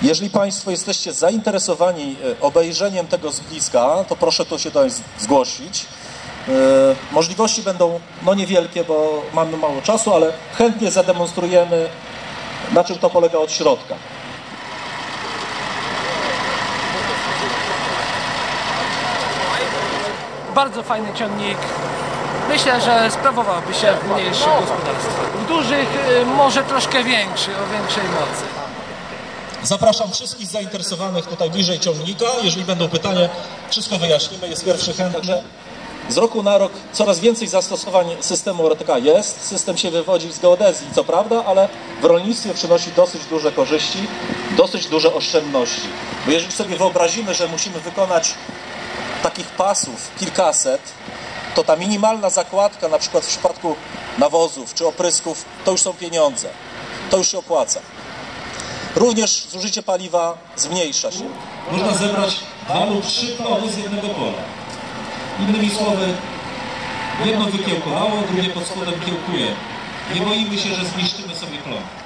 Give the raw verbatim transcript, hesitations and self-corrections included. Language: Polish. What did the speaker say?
Jeżeli Państwo jesteście zainteresowani obejrzeniem tego z bliska, to proszę to się do nas zgłosić. Możliwości będą no niewielkie, bo mamy mało czasu, ale chętnie zademonstrujemy, na czym to polega od środka. Bardzo fajny ciągnik. Myślę, że sprawowałby się w mniejszych gospodarstwach. W dużych może troszkę większy, o większej mocy. Zapraszam wszystkich zainteresowanych tutaj bliżej ciągnika. Jeżeli będą pytania, wszystko wyjaśnimy. Jest pierwszy chętny. Z roku na rok coraz więcej zastosowań systemu R T K jest. System się wywodzi z geodezji, co prawda, ale w rolnictwie przynosi dosyć duże korzyści, dosyć duże oszczędności. Bo jeżeli sobie wyobrazimy, że musimy wykonać takich pasów kilkaset, to ta minimalna zakładka, na przykład w przypadku nawozów czy oprysków, to już są pieniądze. To już się opłaca. Również zużycie paliwa zmniejsza się. Można zebrać dwa lub trzy plony z jednego pola. Innymi słowy, jedno wykiełkowało, drugie pod spodem kiełkuje. Nie boimy się, że zniszczymy sobie plon.